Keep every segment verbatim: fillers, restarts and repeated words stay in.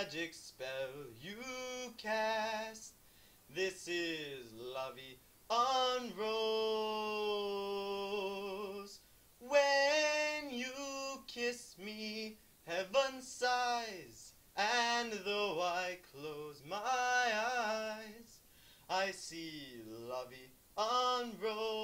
magic spell you cast. This is Vie En Rose. When you kiss me, heaven sighs, and though I close my eyes, I see Vie En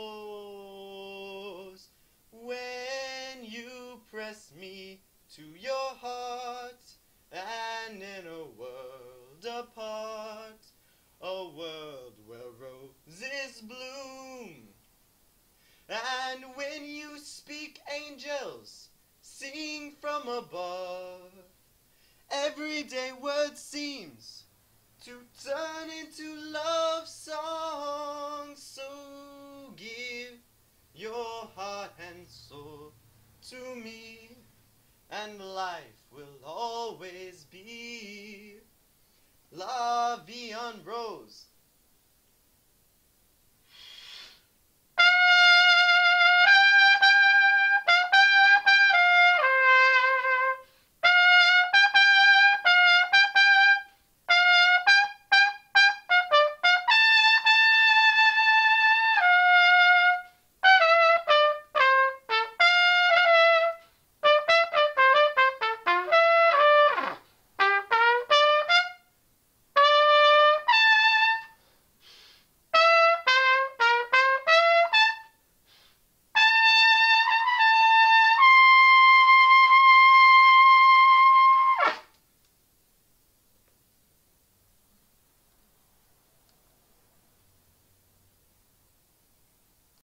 Rose. When you press me to your heart, and in a world apart, a world where roses bloom. And when you speak, angels sing from above. Everyday word seems to turn into love songs. So give your heart and soul to me, and life will always